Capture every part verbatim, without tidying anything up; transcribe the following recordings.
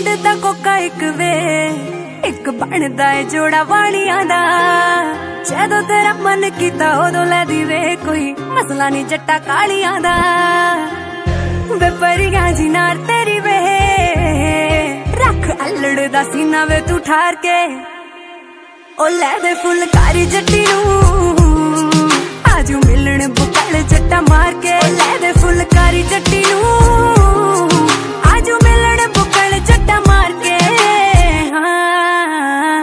दा कोका एक वे एक बनदा है जोड़ा वालियां दा। जदों तेरा मन कीता उदों लै दी वे कोई मसला नहीं जट्टा कालियां दा। वे परियां जी नाल तेरी वे रख अल्लड़ दा सीना वे तू ठार के। ओ लै दे फुलकारी जट्टी नूं आजू मिलण बुकल जट्टा मार के। ओ लै दे फुलकारी जट्टी नूं आजू मिलण बुकल जट्टा मार के। हाँ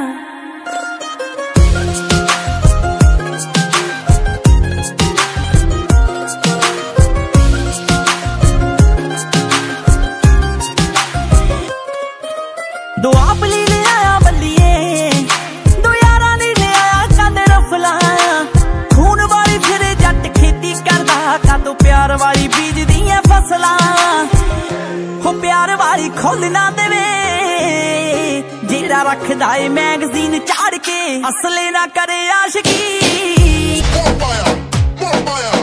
दो आपली ले आया बल्लिए दो यारां दी ले आया कंद रफला। खून वाली फिरे जट खेती करदा कातों प्यार वाली बीज दियां फसलां। हो प्यार वाली खोल ना देवे जेड़ा रखदा है मैगजीन चाड़ के। असले ना करे आशिकी।